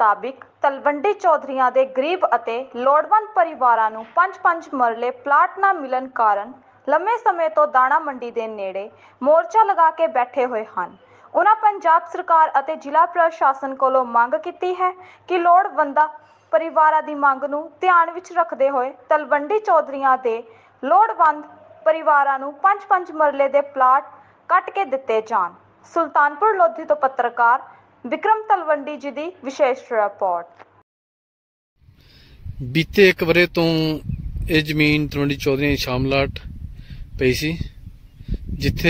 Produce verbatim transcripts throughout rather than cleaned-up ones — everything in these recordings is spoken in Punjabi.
ਮੁਤਾबिक तलवंडी चौधरियां दे गरीब अते लोड़वंद परिवारां नूं पंज पंज मरले प्लाट ना मिलन कारण लंबे समय तो दाणा मंडी दे नेड़े मोर्चा लगा के बैठे हुए हन। उन्हां पंजाब सरकार अते जिला प्रशासन कोलों मंग कीती है कि लोड़वंदा परिवारां दी मंग नूं ध्यान विच रखदे होए तलवंडी चौधरियां दे लोड़वंद परिवारां नूं पंज पंज मरले दे प्लाट कट के दिते जाण। सुल्तानपुर लोधी तो पत्रकार विक्रम तलवंडी जी दी विशेष रिपोर्ट। बीते एक वरे तो यह जमीन तलवंडी चौधरी शामलाट पई सी, जिथे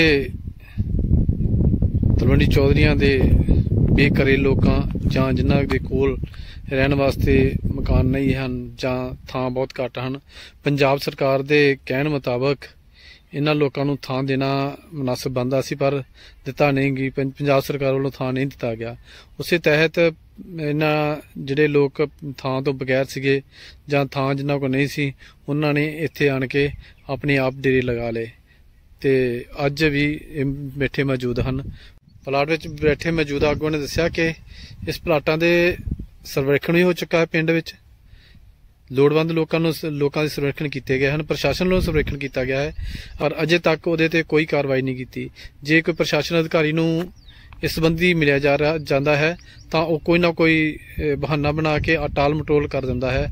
तलवंडी चौधरियां दे बेघरे लोकां जां जिन्हां दे कोल रहण वास्ते मकान नहीं हैं जां थां बहुत घट हैं, पंजाब सरकार दे कहण मुताबक इन्हां लोकां नूं थां देना मुनासिब बनदा सी, पर दिता नहीं गई। पंजाब सरकार वालों थां नहीं दिता गया। उस तहत इन्हां जिहड़े लोग थां तो बगैर सीगे जां थां जिन्हां कोल नहीं सी, उन्हां ने इत्थे आण के अपने आप डेरे लगा लए ते अज भी बैठे मौजूद हैं। प्लाट विच बैठे मौजूद आगूआं ने दस्सिया कि इस प्लाटां दे सर्वेखण भी हो चुका है, पिंड विच लोड़वंद लोगों लोगों के सर्वेखण किए गए हैं, प्रशासन वालों सर्वेखण किया गया है और अजे तक उहदे ते कोई कार्रवाई नहीं की। जे कोई प्रशासन अधिकारी नूं इस संबंधी मिलिया जा रहा जाता है तो वह कोई ना कोई बहाना बना के टाल मटोल कर दिंदा है।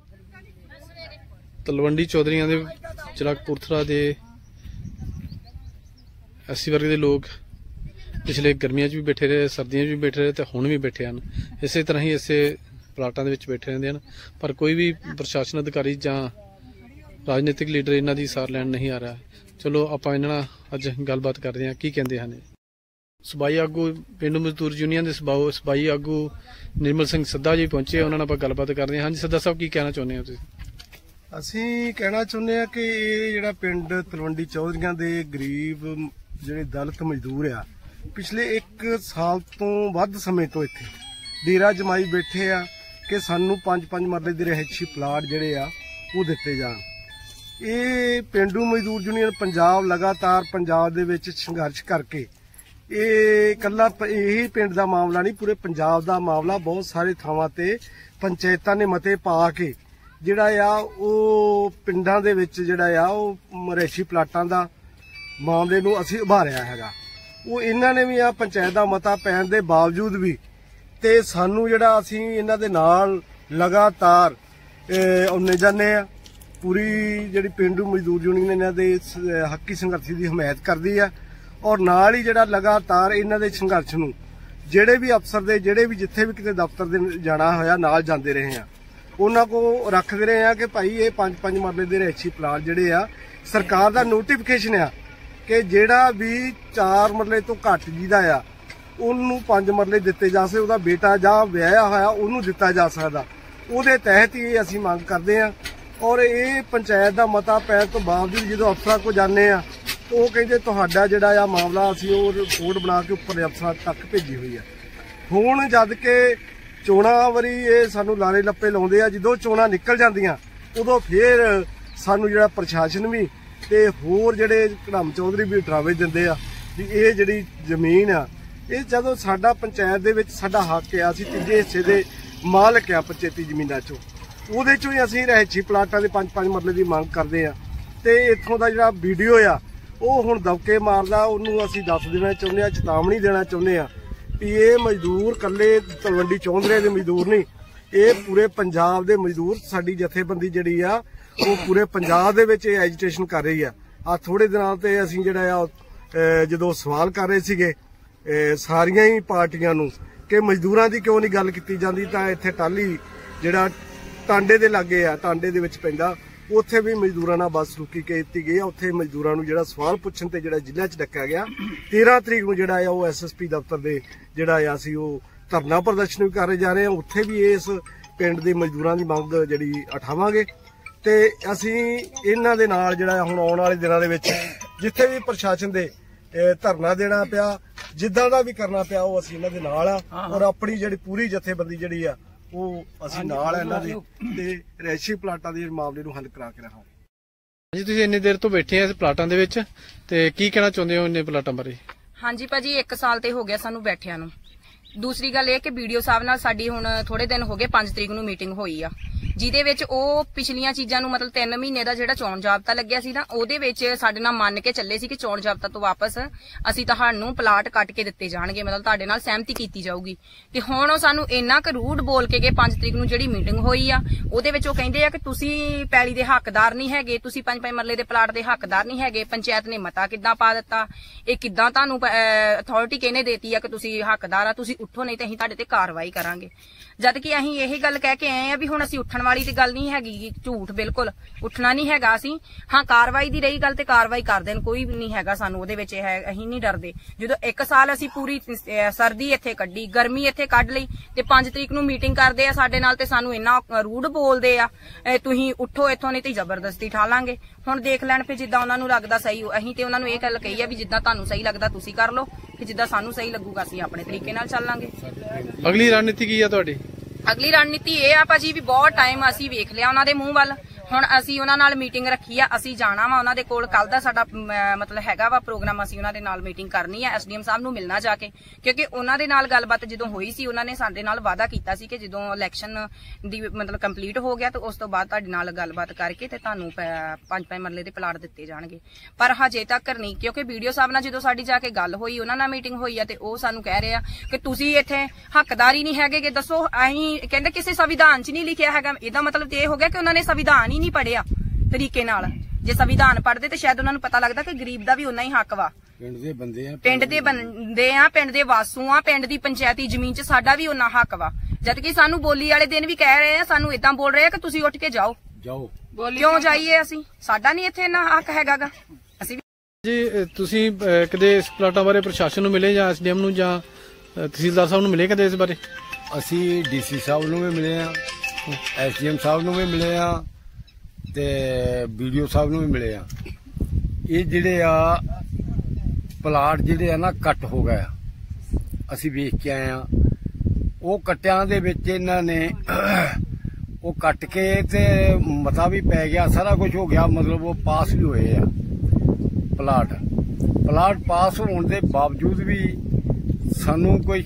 तलवंडी चौधरियां दे जिला कपूरथला दे एस सी वर्ग के लोग पिछले गर्मियां भी बैठे रहे, सर्दियों भी बैठे रहे तो हुण भी बैठे हैं। इस तरह ही इसे प्लाटां दे विच बैठे रहंदे हैं, पर कोई भी प्रशासन अधिकारी जां राजनीतिक लीडर इन्हां दी सार लैण नहीं आ रहा। चलो आपां इन्हां नाल अज गलबात करदे हां की कहंदे हन। सूबाई आगू पिंड मजदूर यूनियन के सबाऊ सूबाई आगू निर्मल सिंह सिद्धा जी पहुंचे, उन्हां नाल आपां गलबात करदे हां। हाँ जी सिद्धा साहब की कहना चाहुंदे हो तुसीं? असीं कहना चाहुंदे हां कि इह जिहड़ा पिंड तलवंडी चौधरियां दे गरीब जिहड़े दलित मजदूर आ, पिछले एक साल तो वध समय तो इत्थे डेरा जमाई बैठे आ कि सानू पंज पंज मरले दे रिहायशी प्लाट जिहड़े आ वो दिते जाण। ये पेंडू मजदूर यूनियन पंजाब लगातार पंजाब दे विच संघर्ष करके ये कल्ला यही पिंड दा मामला नहीं, पूरे पंजाब दा मामला। बहुत सारे थावां ते पंचायतां ने मते पा के जिहड़ा आ वो पिंडां दे विच जिहड़ा आ वो रिहायशी प्लाटां दा मामले नूं असीं उभारिया हैगा। वो इन्हां ने भी आ पंचायत दा मता पैण दे बावजूद भी ते सानू जिहड़ा असीं इन्हां दे नाल लगातार आउने जाने आ। पूरी जिहड़ी पेंडू मजदूर यूनियन इन्हां दे हक्की संघर्ष की हमायत करदी है और नाल ही जिहड़ा लगातार इन्हां दे संघर्ष नूं जिहड़े भी अफसर दे जिहड़े भी जिथे भी किते दफ्तर दे जाना होया नाल जांदे रहे हैं, उन्हां को रखदे रहे हैं कि भाई ये पंज पंज मरले दे रिहायशी प्लाट जिहड़े आ सरकार दा नोटिफिकेशन आ कि जिहड़ा भी चार मरले तो घट जिहदा आ ਉਹਨੂੰ ਪੰਜ ਮਰਲੇ ਦਿੱਤੇ ਜਾ ਸਕਦੇ, ਉਹਦਾ ਬੇਟਾ ਜਾਂ ਵਿਆਹਿਆ ਹੋਇਆ ਉਹਨੂੰ ਦਿੱਤਾ ਜਾ ਸਕਦਾ। ਉਹਦੇ ਤਹਿਤ ਹੀ ਅਸੀਂ ਮੰਗ ਕਰਦੇ ਹਾਂ ਔਰ ਇਹ ਪੰਚਾਇਤ ਦਾ ਮਤਾ ਪੈਣ ਤੋਂ ਬਾਵਜੂਦ ਜਦੋਂ ਅਫਸਰਾਂ ਕੋਲ ਜਾਂਦੇ ਆ ਉਹ ਕਹਿੰਦੇ ਤੁਹਾਡਾ ਜਿਹੜਾ ਆ ਮਾਮਲਾ ਅਸੀਂ ਉਹ ਰਿਪੋਰਟ ਬਣਾ ਕੇ ਉੱਪਰ ਅਫਸਰਾਂ ਤੱਕ ਭੇਜੀ ਹੋਈ ਆ। ਹੁਣ ਜਦ ਕਿ ਚੋਣਾਂ ਵਾਰੀ ਇਹ ਸਾਨੂੰ ਲਾਰੇ ਲੱਪੇ ਲਾਉਂਦੇ ਆ, ਜਦੋਂ ਚੋਣਾਂ ਨਿਕਲ ਜਾਂਦੀਆਂ ਉਦੋਂ ਫੇਰ ਸਾਨੂੰ ਜਿਹੜਾ ਪ੍ਰਸ਼ਾਸਨ ਵੀ ਤੇ ਹੋਰ ਜਿਹੜੇ ਕੜਮ ਚੌਧਰੀ ਵੀ ਡਰਾਵੇ ਦਿੰਦੇ ਆ ਵੀ ਇਹ ਜਿਹੜੀ ਜ਼ਮੀਨ ਆ ਇਹ ਜਦੋਂ ਸਾਡਾ ਪੰਚਾਇਤ ਦੇ ਵਿੱਚ ਸਾਡਾ ਹੱਕ ਆ, ਅਸੀਂ ਤੀਜੇ ਹਿੱਸੇ ਦੇ ਮਾਲਕ ਆ ਪੰਚਾਇਤੀ ਜ਼ਮੀਨਾਂ ਚੋਂ, ਉਹਦੇ ਚੋਂ ਹੀ ਅਸੀਂ ਰਿਹਾਇਸ਼ੀ ਪਲਾਟਾਂ ਦੇ ਪੰਜ ਪੰਜ ਮਰਲੇ ਦੀ ਮੰਗ ਕਰਦੇ ਆ। ਤੇ ਇੱਥੋਂ ਦਾ ਜਿਹੜਾ ਵੀਡੀਓ ਆ ਉਹ ਹੁਣ ਦਬਕੇ ਮਾਰਦਾ, ਉਹਨੂੰ ਅਸੀਂ ਦੱਸ ਦੇਣਾ ਚਾਹੁੰਦੇ ਆ, ਚੇਤਾਵਨੀ ਦੇਣਾ ਚਾਹੁੰਦੇ ਆ ਵੀ ਇਹ ਮਜ਼ਦੂਰ ਇਕੱਲੇ ਤਲਵੰਡੀ ਚੌਧਰੀਆਂ ਦੇ ਮਜ਼ਦੂਰ ਨਹੀਂ, ਇਹ ਪੂਰੇ ਪੰਜਾਬ ਦੇ ਮਜ਼ਦੂਰ। ਸਾਡੀ ਜਥੇਬੰਦੀ ਜਿਹੜੀ ਆ ਉਹ ਪੂਰੇ ਪੰਜਾਬ ਦੇ ਵਿੱਚ ਇਹ ਐਜੀਟੇਸ਼ਨ ਕਰ ਰਹੀ ਆ। ਆ ਥੋੜੇ ਦਿਨਾਂ ਤੇ ਅਸੀਂ ਜਿਹੜਾ ਆ ਜਦੋਂ ਸਵਾਲ ਕਰ ਰਹੇ ਸੀਗੇ ਸਾਰੀਆਂ ਹੀ ਪਾਰਟੀਆਂ ਨੂੰ ਕਿ ਮਜ਼ਦੂਰਾਂ ਦੀ ਕਿਉਂ ਨਹੀਂ ਗੱਲ ਕੀਤੀ ਜਾਂਦੀ, ਤਾਂ ਇੱਥੇ ਟਾਲੀ ਜਿਹੜਾ ਟਾਂਡੇ ਦੇ ਲਾਗੇ ਆ, ਟਾਂਡੇ ਦੇ ਵਿੱਚ ਪੈਂਦਾ, ਉੱਥੇ ਵੀ ਮਜ਼ਦੂਰਾਂ ਨਾਲ ਬਦਸਲੂਕੀ ਕੀਤੀ ਗਈ। ਉੱਥੇ ਮਜ਼ਦੂਰਾਂ ਨੂੰ ਜਿਹੜਾ ਸਵਾਲ ਪੁੱਛਣ ਤੇ ਜਿਹੜਾ ਜ਼ਿਲ੍ਹਾ 'ਚ ਡੱਕਿਆ ਗਿਆ। ਤੇਰਾਂ ਤਰੀਕ ਨੂੰ ਜਿਹੜਾ ਆ ਉਹ ਐਸ ਐਸ ਪੀ ਦਫ਼ਤਰ ਦੇ ਜਿਹੜਾ ਆ ਅਸੀਂ ਉਹ ਧਰਨਾ ਪ੍ਰਦਰਸ਼ਨ ਵੀ ਕਰ ਜਾ ਰਹੇ ਹਾਂ। ਉੱਥੇ ਵੀ ਇਸ ਪਿੰਡ ਦੇ ਮਜ਼ਦੂਰਾਂ ਦੀ ਮੰਗ ਜਿਹੜੀ ਉਠਾਵਾਂਗੇ ਤੇ ਅਸੀਂ ਇਹਨਾਂ ਦੇ ਨਾਲ ਜਿਹੜਾ ਹੁਣ ਆਉਣ ਵਾਲੇ ਦਿਨਾਂ ਦੇ ਵਿੱਚ ਜਿੱਥੇ ਵੀ ਪ੍ਰਸ਼ਾਸਨ ਦੇ ਧਰਨਾ ਦੇਣਾ ਪਿਆ, ਜਿੱਦਾਂ ਦਾ ਵੀ ਕਰਨਾ ਪਿਆ, ਉਹ ਅਸੀਂ ਇਹਨਾਂ ਦੇ ਨਾਲ ਆ ਔਰ ਆਪਣੀ ਜਿਹੜੀ ਪੂਰੀ ਜਥੇਬੰਦੀ ਜਿਹੜੀ ਆ ਉਹ ਅਸੀਂ ਨਾਲ ਆ ਇਹਨਾਂ ਦੇ ਤੇ ਰਿਹਾਇਸ਼ੀ ਪਲਾਟਾਂ ਦੇ ਮਾਮਲੇ ਨੂੰ ਹੱਲ ਕਰਾ ਕੇ ਰਹਾਂਗੇ। ਜੀ ਤੁਸੀਂ ਇੰਨੀ ਦੇਰ ਤੋਂ ਬੈਠੇ ਆ ਇਸ ਪਲਾਟਾਂ ਦੇ ਵਿੱਚ ਤੇ ਕੀ ਕਹਿਣਾ ਚਾਹੁੰਦੇ ਹੋ ਇੰਨੇ ਪਲਾਟਾਂ ਬਾਰੇ? ਹਾਂਜੀ ਭਾਜੀ, ਇੱਕ ਸਾਲ ਤੇ ਹੋ ਗਿਆ ਸਾਨੂੰ ਬੈਠਿਆਂ ਨੂੰ। ਦੂਸਰੀ ਗੱਲ ਇਹ ਕਿ ਵੀਡੀਓ ਸਾਹਿਬ ਨਾਲ ਸਾਡੀ ਹੁਣ ਥੋੜੇ ਦਿਨ ਹੋ ਗਏ ਪੰਜ ਤਰੀਕ ਨੂੰ ਮੀਟਿੰਗ ਹੋਈ ਆ, ਜਿਹਦੇ ਵਿੱਚ ਉਹ ਪਿਛਲੀਆਂ ਚੀਜ਼ਾਂ ਨੂੰ ਮਤਲਬ ਤਿੰਨ ਮਹੀਨੇ ਦਾ ਜਿਹੜਾ ਚੋਣ ਜਾਬਤਾ ਲੱਗਿਆ ਸੀ ਨਾ, ਉਹਦੇ ਵਿੱਚ ਸਾਡੇ ਨਾਲ ਮੰਨ ਕੇ ਚੱਲੇ ਸੀ ਕਿ ਚੋਣ ਜਾਬਤਾ ਤੋਂ ਵਾਪਸ ਅਸੀਂ ਤੁਹਾਨੂੰ ਪਲਾਟ ਕੱਟ ਕੇ ਦਿੱਤੇ ਜਾਣਗੇ, ਮਤਲਬ ਤੁਹਾਡੇ ਨਾਲ ਸਹਿਮਤੀ ਕੀਤੀ ਜਾਊਗੀ। ਤੇ ਹੁਣ ਉਹ ਸਾਨੂੰ ਇੰਨਾ ਕੁ ਰੂਡ ਬੋਲ ਕੇ ਗਏ ਪੰਜ ਤਰੀਕ ਨੂੰ ਜਿਹੜੀ ਮੀਟਿੰਗ ਹੋਈ ਆ, ਉਹਦੇ ਵਿੱਚ ਉਹ ਕਹਿੰਦੇ ਆ ਕਿ ਤੁਸੀਂ ਪੈਲੀ ਦੇ ਹੱਕਦਾਰ ਨਹੀਂ ਹੈਗੇ, ਤੁਸੀਂ ਪੰਜ ਪੰਜ ਮਰਲੇ ਦੇ ਪਲਾਟ ਦੇ ਹੱਕਦਾਰ ਨਹੀਂ ਹੈਗੇ, ਪੰਚਾਇਤ ਨੇ ਮਤਾ ਕਿੱਦਾਂ ਪਾ ਦਿੱਤਾ, ਇਹ ਕਿੱਦਾਂ ਤੁਹਾਨੂੰ ਅਥਾਰਟੀ ਕਿਹਨੇ ਦੇਤੀ ਆ ਕਿ ਤੁਸੀਂ ਹੱਕਦਾਰ ਆ, ਤੁਸੀਂ ਉੱਠੋ ਨਹੀਂ ਤੇ ਅਸੀਂ ਤੁਹਾਡੇ ਤੇ ਕਾਰਵਾਈ ਕਰਾਂਗੇ। ਜਦ ਕਿ ਅਸੀਂ ਇਹੀ ਗੱਲ ਕਹਿ ਕੇ ਆਏ ਆ ਵੀ ਹੁਣ ਅਸੀਂ ਉੱਠਣ ਵਾਲੀ ਤੇ ਗੱਲ ਨਹੀਂ ਹੈਗੀ, ਝੂਠ ਬਿਲਕੁਲ ਉੱਠਣਾ ਨਹੀਂ ਹੈਗਾ ਅਸੀਂ। ਹਾਂ, ਕਾਰਵਾਈ ਦੀ ਰਹੀ ਗੱਲ ਤੇ ਕਾਰਵਾਈ ਕਰ ਦੇਣ, ਕੋਈ ਵੀ ਨਹੀਂ ਹੈਗਾ ਸਾਨੂੰ ਉਹਦੇ ਵਿੱਚ, ਹੈ ਅਸੀਂ ਨਹੀਂ ਡਰਦੇ। ਜਦੋਂ ਇੱਕ ਸਾਲ ਅਸੀਂ ਪੂਰੀ ਸਰਦੀ ਇੱਥੇ ਕੱਢੀ, ਗਰਮੀ ਇੱਥੇ ਕੱਢ ਲਈ, ਤੇ ਪੰਜ ਤਰੀਕ ਨੂੰ ਮੀਟਿੰਗ ਕਰਦੇ ਆ ਸਾਡੇ ਨਾਲ ਤੇ ਸਾਨੂੰ ਇੰਨਾ ਰੂਡ ਬੋਲਦੇ ਆ, ਤੁਸੀਂ ਉੱਠੋ ਇੱਥੋਂ ਨਹੀਂ ਤੇ ਜ਼ਬਰਦਸਤੀ ਠਾ ਲਾਂਗੇ। ਹੁਣ ਦੇਖ ਲੈਣ ਫਿਰ ਜਿੱਦਾਂ ਉਹਨਾਂ ਨੂੰ ਲੱਗਦਾ ਸਹੀ, ਅਸੀਂ ਤੇ ਉਹਨਾਂ ਨੂੰ ਇਹ ਗੱਲ ਕਹੀ ਆ ਵੀ ਜਿੱਦਾਂ ਤੁਹਾਨੂੰ ਸਹੀ ਲੱਗਦਾ ਤੁਸੀਂ ਕਰ ਲਓ, ਕਿ ਜਿੱਦਾਂ ਸਾਨੂੰ ਸਹੀ ਲੱਗੂਗਾ ਅਸੀਂ ਆਪਣੇ ਤਰੀਕੇ ਨਾਲ ਚੱਲਾਂਗੇ। ਅਗਲੀ ਰਣਨੀਤੀ ਕੀ ਆ ਤੁਹਾਡੀ? ਅਗਲੀ ਰਣਨੀਤੀ ਇਹ ਆ ਭਾਜੀ ਵੀ ਬਹੁਤ ਟਾਈਮ ਅਸੀਂ ਵੇਖ ਲਿਆ ਉਹਨਾਂ ਦੇ ਮੂੰਹ ਵੱਲ, ਹੁਣ ਅਸੀਂ ਉਹਨਾਂ ਨਾਲ ਮੀਟਿੰਗ ਰੱਖੀ ਆ, ਅਸੀਂ ਜਾਣਾ ਵਾ ਉਹਨਾਂ ਦੇ ਕੋਲ। ਕੱਲ ਦਾ ਸਾਡਾ ਮਤਲਬ ਹੈਗਾ ਵਾ ਪ੍ਰੋਗਰਾਮ, ਅਸੀਂ ਉਹਨਾਂ ਦੇ ਨਾਲ ਮੀਟਿੰਗ ਕਰਨੀ ਆ, ਐਸਡੀਐਮ ਸਾਹਿਬ ਨੂੰ ਮਿਲਣਾ ਜਾ ਕੇ, ਕਿਉਂਕਿ ਉਹਨਾਂ ਦੇ ਨਾਲ ਗੱਲਬਾਤ ਜਦੋਂ ਹੋਈ ਸੀ ਉਹਨਾਂ ਨੇ ਸਾਡੇ ਨਾਲ ਵਾਅਦਾ ਕੀਤਾ ਸੀ ਕਿ ਜਦੋਂ ਇਲੈਕਸ਼ਨ ਦੀ ਮਤਲਬ ਕੰਪਲੀਟ ਹੋ ਗਿਆ ਤੇ ਉਸ ਤੋਂ ਬਾਅਦ ਤੁਹਾਡੇ ਨਾਲ ਗੱਲਬਾਤ ਕਰਕੇ ਤੇ ਤੁਹਾਨੂੰ ਪੰਜ ਪੰਜ ਮਰਲੇ ਦੇ ਪਲਾਟ ਦਿੱਤੇ ਜਾਣਗੇ। ਪਰ ਹਜੇ ਤੱਕ ਨਹੀਂ, ਕਿਉਂਕਿ ਵੀਡੀਓ ਸਾਹਿਬ ਨਾਲ ਜਦੋਂ ਸਾਡੀ ਜਾ ਕੇ ਗੱਲ ਹੋਈ, ਉਹਨਾਂ ਨਾਲ ਮੀਟਿੰਗ ਹੋਈ ਆ, ਤੇ ਉਹ ਸਾਨੂੰ ਕਹਿ ਰਹੇ ਆ ਕਿ ਤੁਸੀਂ ਇੱਥੇ ਹੱਕਦਾਰ ਹੀ ਨਹੀਂ ਹੈਗੇ ਕਿ ਦੱਸੋ। ਅਸੀਂ ਕਹਿੰਦੇ ਕਿਸੇ ਸੰਵਿਧਾਨ 'ਚ ਨਹੀਂ ਲਿਖਿਆ ਹੈਗਾ, ਇਹਦਾ ਮਤਲਬ ਤੇ ਇਹ ਹੋ ਗਿਆ ਕਿ ਉਹਨਾਂ ਨੇ ਸੰਵਿਧਾਨ ਨਹੀਂ ਪੜਿਆ ਤਰੀਕੇ ਨਾਲ। ਜੇ ਸੰਵਿਧਾਨ ਪੜ੍ਹਦੇ ਤੇ ਸ਼ਾਇਦ ਉਹਨਾਂ ਨੂੰ ਪਤਾ ਲੱਗਦਾ ਕਿ ਗਰੀਬ ਦਾ ਵੀ ਉਨਾ ਹੀ ਹੱਕ ਵਾ, ਪਿੰਡ ਦੇ ਬੰਦੇ ਆ, ਪਿੰਡ ਦੇ ਬੰਦੇ ਆ, ਪਿੰਡ ਦੇ ਵਾਸੂ ਆ, ਪਿੰਡ ਦੀ ਪੰਚਾਇਤੀ ਜ਼ਮੀਨ 'ਚ ਸਾਡਾ ਵੀ ਉਨਾ ਹੱਕ ਵਾ। ਜਦ ਕਿ ਸਾਨੂੰ ਬੋਲੀ ਵਾਲੇ ਦਿਨ ਵੀ ਕਹਿ ਰਹੇ ਆ, ਸਾਨੂੰ ਏਦਾਂ ਬੋਲ ਰਹੇ ਆ ਕਿ ਤੁਸੀਂ ਉੱਠ ਕੇ ਜਾਓ ਜਾਓ ਕਿਉਂ ਜਾਈਏ ਅਸੀਂ, ਸਾਡਾ ਨਹੀਂ ਇੱਥੇ ਇੰਨਾ ਹੱਕ ਹੈਗਾਗਾ। ਅਸੀਂ ਜੀ ਤੁਸੀਂ ਕਦੇ ਇਸ ਪਲਾਟਾਂ ਬਾਰੇ ਪ੍ਰਸ਼ਾਸਨ ਨੂੰ ਮਿਲੇ ਜਾਂ ਐਸਡੀਐਮ ਨੂੰ ਜਾਂ ਤਹਿਸੀਲਦਾਰ ਸਾਹਿਬ ਨੂੰ ਮਿਲੇ ਕਦੇ ਇਸ ਬਾਰੇ? ਅਸੀਂ ਡੀਸੀ ਸਾਹਿਬ ਨੂੰ ਵੀ ਮਿਲੇ ਆ, ਐਸਡੀਐਮ ਸਾਹਿਬ ਨੂੰ ਵੀ ਮਿਲੇ ਆ ਤੇ ਵੀਡੀਓ ਸਾਹਿਬ ਨੂੰ ਵੀ ਮਿਲੇ ਆ। ਇਹ ਜਿਹੜੇ ਆ ਪਲਾਟ ਜਿਹੜੇ ਆ ਨਾ ਕੱਟ ਹੋ ਗਏ, ਅਸੀਂ ਵੇਖ ਕੇ ਆਏ ਆ। ਉਹ ਕੱਟਿਆਂ ਦੇ ਵਿੱਚ ਇਹਨਾਂ ਨੇ ਉਹ ਕੱਟ ਕੇ ਤੇ ਮਤਾ ਵੀ ਪੈ ਗਿਆ, ਸਾਰਾ ਕੁਝ ਹੋ ਗਿਆ, ਮਤਲਬ ਉਹ ਪਾਸ ਵੀ ਹੋਏ ਆ ਪਲਾਟ। ਪਲਾਟ ਪਾਸ ਹੋਣ ਦੇ ਬਾਵਜੂਦ ਵੀ ਸਾਨੂੰ ਕੁਝ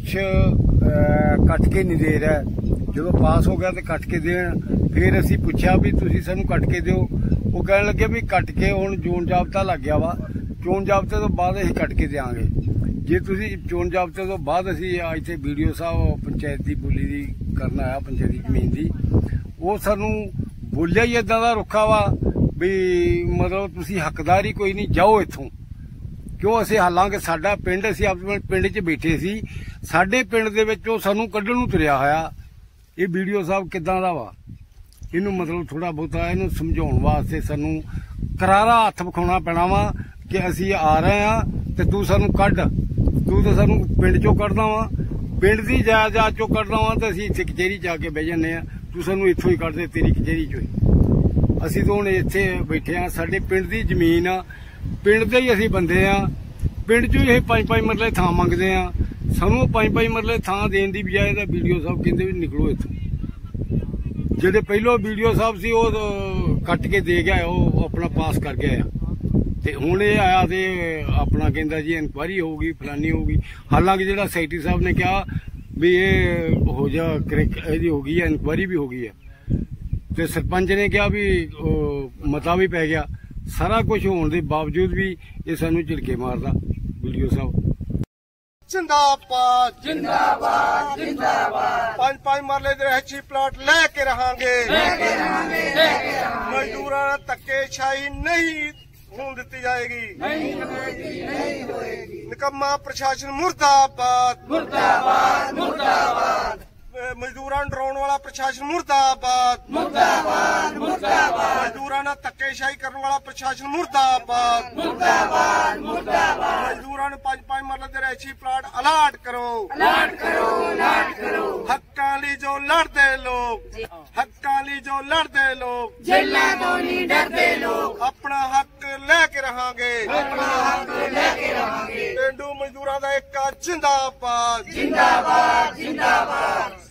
ਕੱਟ ਕੇ ਨਹੀਂ ਦੇ ਰਿਹਾ। ਜਦੋਂ ਪਾਸ ਹੋ ਗਿਆ ਤੇ ਕੱਟ ਕੇ ਦੇਣ, ਫਿਰ ਅਸੀਂ ਪੁੱਛਿਆ ਵੀ ਤੁਸੀਂ ਸਾਨੂੰ ਕੱਟ ਕੇ ਦਿਓ, ਉਹ ਕਹਿਣ ਲੱਗੇ ਵੀ ਕੱਟ ਕੇ ਹੁਣ ਚੋਣ ਜਾਬਤਾ ਲੱਗ ਗਿਆ ਵਾ, ਚੋਣ ਜਾਬਤੇ ਤੋਂ ਬਾਅਦ ਅਸੀਂ ਕੱਟ ਕੇ ਦਿਆਂਗੇ। ਜੇ ਤੁਸੀਂ ਚੋਣ ਜਾਬਤੇ ਤੋਂ ਬਾਅਦ ਅਸੀਂ ਇੱਥੇ ਵੀਡੀਓ ਸਾਹਿਬ ਪੰਚਾਇਤ ਦੀ ਬੋਲੀ ਦੀ ਕਰਨ ਆਇਆ, ਪੰਚਾਇਤੀ ਜ਼ਮੀਨ ਦੀ, ਉਹ ਸਾਨੂੰ ਬੋਲਿਆ ਹੀ ਏਦਾਂ ਦਾ ਰੁੱਖਾ ਵਾ ਵੀ ਮਤਲਬ ਤੁਸੀਂ ਹੱਕਦਾਰ ਹੀ ਕੋਈ ਨਹੀਂ, ਜਾਓ ਇੱਥੋਂ। ਕਿਉਂ ਅਸੀਂ ਹਾਲਾਂਕਿ ਸਾਡਾ ਪਿੰਡ, ਅਸੀਂ ਆਪਣੇ ਪਿੰਡ 'ਚ ਬੈਠੇ ਸੀ, ਸਾਡੇ ਪਿੰਡ ਦੇ ਵਿੱਚ ਉਹ ਸਾਨੂੰ ਕੱਢਣ ਨੂੰ ਤੁਰਿਆ ਹੋਇਆ। ਇਹ ਵੀਡੀਓ ਸਾਹਿਬ ਕਿੱਦਾਂ ਦਾ ਵਾ, ਇਹਨੂੰ ਮਤਲਬ ਥੋੜਾ ਬਹੁਤਾ ਇਹਨੂੰ ਸਮਝਾਉਣ ਵਾਸਤੇ ਸਾਨੂੰ ਕਰਾਰਾ ਹੱਥ ਵਿਖਾਉਣਾ ਪੈਣਾ ਵਾ ਕਿ ਅਸੀਂ ਆ ਰਹੇ ਆ ਤੇ ਤੂੰ ਸਾਨੂੰ ਕੱਢ, ਤੂੰ ਤਾਂ ਸਾਨੂੰ ਪਿੰਡ 'ਚੋਂ ਕੱਢਦਾ ਵਾ, ਪਿੰਡ ਦੀ ਜਾਇਦਾਦ 'ਚੋਂ ਕੱਢਦਾ ਵਾ, ਤੇ ਅਸੀਂ ਇੱਥੇ ਕਚਹਿਰੀ ਜਾ ਕੇ ਬਹਿ ਜਾਂਦੇ ਆ, ਤੂੰ ਸਾਨੂੰ ਇੱਥੋਂ ਹੀ ਕੱਢ ਦੇ, ਤੇਰੀ ਕਚਹਿਰੀ 'ਚੋਂ ਹੀ। ਅਸੀਂ ਤਾਂ ਹੁਣ ਇੱਥੇ ਬੈਠੇ ਆ, ਸਾਡੇ ਪਿੰਡ ਦੀ ਜ਼ਮੀਨ ਆ, ਪਿੰਡ ਦੇ ਹੀ ਅਸੀਂ ਬੰਦੇ ਆ, ਪਿੰਡ 'ਚੋਂ ਹੀ ਇਹ ਪੰਜ ਪੰਜ ਮਰਲੇ ਥਾਂ ਮੰਗਦੇ ਆ। ਸਾਨੂੰ ਪੰਜ ਪੰਜ ਮਰਲੇ ਥਾਂ ਦੇਣ ਦੀ ਬਜਾਏ ਤਾਂ ਵੀਡੀਓ ਸਾਹਿਬ ਕਹਿੰਦੇ ਵੀ ਨਿਕਲੋ ਇੱਥੋਂ। ਜਿਹੜੇ ਪਹਿਲੋਂ ਵੀਡੀਓ ਸਾਹਿਬ ਸੀ ਉਹ ਕੱਟ ਕੇ ਦੇ ਗਿਆ, ਉਹ ਆਪਣਾ ਪਾਸ ਕਰ ਗਿਆ, ਤੇ ਹੁਣ ਇਹ ਆਇਆ ਤੇ ਆਪਣਾ ਕਹਿੰਦਾ ਜੀ ਇਨਕੁਆਇਰੀ ਹੋਊਗੀ, ਫਲਾਨੀ ਹੋਊਗੀ। ਹਾਲਾਂਕਿ ਜਿਹੜਾ ਸੈਕਟਰੀ ਸਾਹਿਬ ਨੇ ਕਿਹਾ ਵੀ ਇਹ ਹੋ ਜਾ ਇਹਦੀ ਹੋ ਗਈ ਹੈ, ਇਨਕੁਆਇਰੀ ਵੀ ਹੋ ਗਈ ਹੈ, ਤੇ ਸਰਪੰਚ ਨੇ ਕਿਹਾ ਵੀ ਮਤਾ ਵੀ ਪੈ ਗਿਆ। ਸਾਰਾ ਕੁਝ ਹੋਣ ਦੇ ਬਾਵਜੂਦ ਵੀ ਇਹ ਸਾਨੂੰ ਝਿੜਕੇ ਮਾਰਦਾ ਵੀਡੀਓ ਸਾਹਿਬ। ਜਿੰਦਾਬਾਦ ਜਿੰਦਾਬਾਦ ਜਿੰਦਾਬਾਦ। ਪੰਜ ਪੰਜ ਮਰਲੇ ਦੇ ਰਹਿਛੀ ਪਲਾਟ ਲੈ ਕੇ ਰਹਾਂਗੇ, ਲੈ ਕੇ ਰਹਾਂਗੇ, ਲੈ ਕੇ ਰਹਾਂਗੇ। ਮਜ਼ਦੂਰਾਂ ਨਾਲ ਧੱਕੇਸ਼ਾਹੀ ਨਹੀਂ ਹੋਣ ਦਿੱਤੀ ਜਾਏਗੀ, ਨਹੀਂ ਹੋਏਗੀ, ਨਹੀਂ ਹੋਏਗੀ। ਨਿਕੰਮਾ ਪ੍ਰਸ਼ਾਸਨ ਮੁਰਦਾਬਾਦ, ਮੁਰਦਾਬਾਦ, ਮੁਰਦਾਬਾਦ। ਮਜ਼ਦੂਰਾਂ ਨੂੰ ਡਰਾਉਣ ਵਾਲਾ ਪ੍ਰਸ਼ਾਸਨ ਮੁਰਦਾਬਾਦ, ਮੁਰਦਾਬਾਦ, ਮੁਰਦਾਬਾਦ। ਮਜ਼ਦੂਰਾਂ ਨਾਲ ਧੱਕੇਸ਼ਾਹੀ ਕਰਨ ਵਾਲਾ ਪ੍ਰਸ਼ਾਸਨ ਮੁਰਦਾਬਾਦ, ਮੁਰਦਾਬਾਦ, ਮੁਰਦਾਬਾਦ। ਮਜ਼ਦੂਰਾਂ ਨੂੰ ਪੰਜ ਪੰਜ ਮਰਲੇ ਦੇ ਰਹਿਛੀ ਪਲਾਟ ਅਲਾਟ ਕਰੋ, ਅਲਾਟ ਕਰੋ, ਅਲਾਟ ਕਰੋ। ਹੱਕਾਂ ਲਈ ਜੋ ਲੜਦੇ ਲੋਕ, ਹੱਕਾਂ ਲਈ ਜੋ ਲੜਦੇ ਲੋਕ, ਜੇਲਾਂ ਤੋਂ ਨਹੀਂ ਡਰਦੇ ਲੋਕ। ਆਪਣਾ ਹੱਕ ਲੈ ਕੇ ਰਹਾਂਗੇ, ਆਪਣਾ ਹੱਕ ਲੈ ਕੇ ਰਹਾਂਗੇ। ਪੇਂਡੂ ਮਜ਼ਦੂਰਾਂ ਦਾ ਏਕਾ ਜਿੰਦਾਬਾਦ, ਜਿੰਦਾਬਾਦ, ਜਿੰਦਾਬਾਦ।